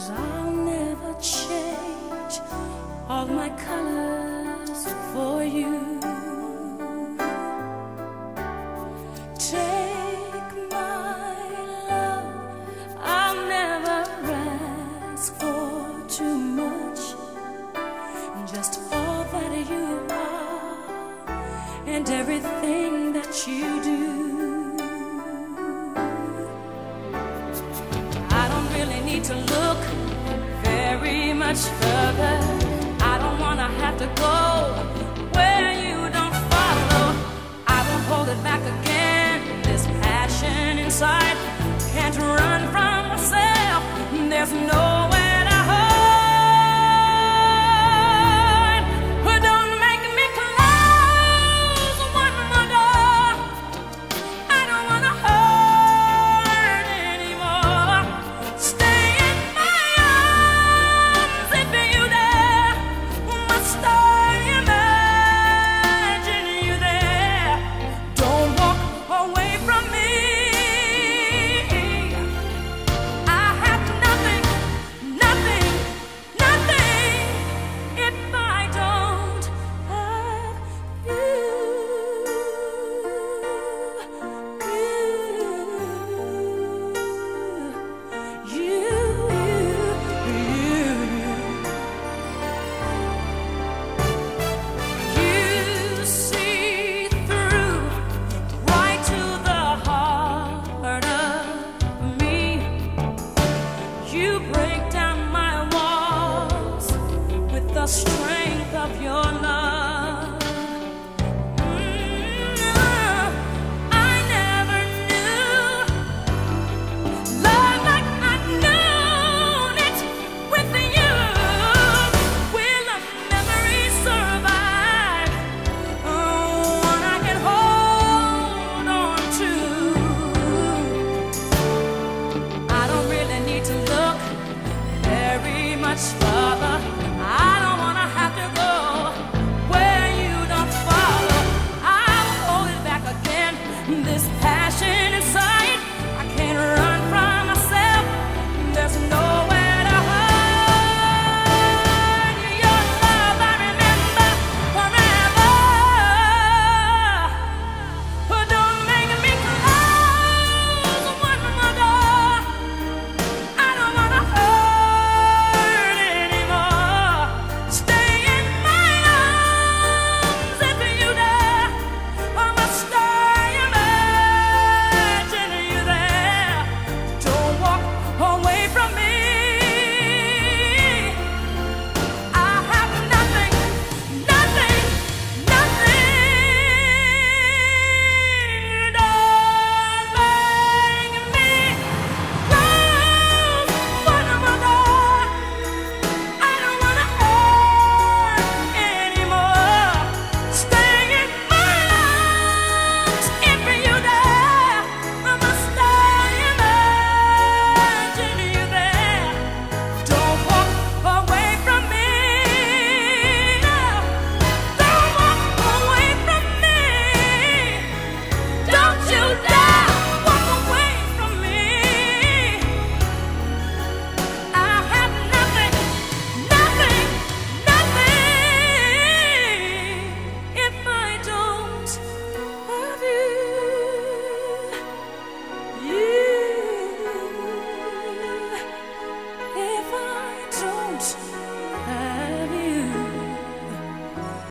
I'll never change all my colors for you. Take my love, I'll never ask for too much. Just all that you are and everything that you do. I don't really need to look very much further. I don't wanna have to go where you don't follow. I won't hold it back again. This passion inside can't run from myself. There's nowhere to hide. But don't make me close one more door. I don't wanna hurt anymore. Stay in my arms if you dare. Must I imagine you there? Don't walk away from me. I have nothing, nothing, nothing if I don't have you. You see through right to the heart of me. You break down my walls with the strength